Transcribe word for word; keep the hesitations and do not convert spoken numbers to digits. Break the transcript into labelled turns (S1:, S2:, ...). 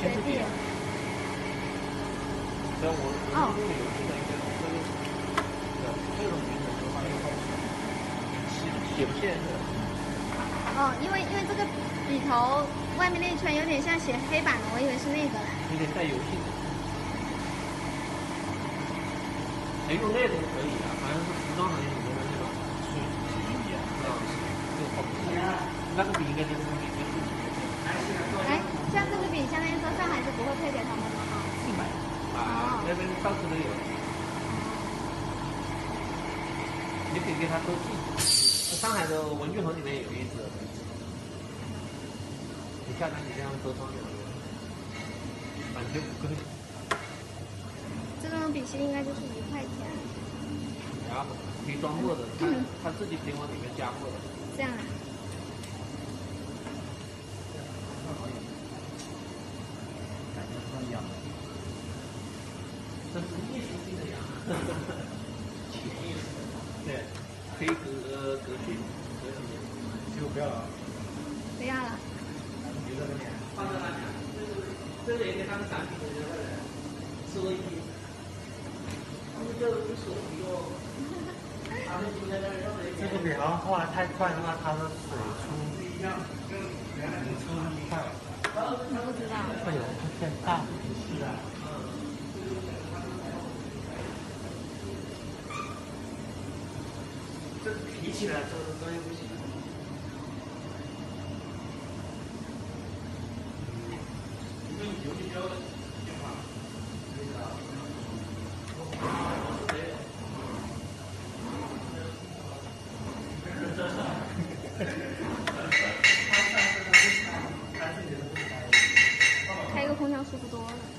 S1: 随地。
S2: 像我我这个游戏的一个这个这种名字的话，写不现是。
S1: 哦，因为因为这个笔头外面那一圈有点像写黑板的，我以为是那个嘞。
S2: 有点带油性的。哎，用那种可以啊，好像是服装行业里面的那种水洗衣笔啊，那样子，这个好不错。那个笔应该就是那个笔最舒服的。
S1: 哎，像这个笔，相当于说上海是不会配给他们的啊。
S2: 自买。啊，那边到处都有。你可以给他收寄。上海的文具行里面有一只。你下单你这样收藏就好了。版权不够。
S1: 这种笔芯应该就是一块钱。
S2: 然后可以装墨的，他他自己可以往里面加墨的。
S1: 这样啊。
S2: 感觉像痒。这是艺术性的痒。潜意识。对，可以隔隔续，隔续。就不要了。
S1: 不要了。
S2: 留在那边。放在那边。这个也给他们产品的人收益。他们这个不是一个。
S3: 这个笔好像后来太快的话，它的水出流出快了。
S1: 不知道。
S3: 会有会变大。是的。
S2: 这提起来这个东西不行。因为游戏标的变化。
S1: 开一个空调舒服多了。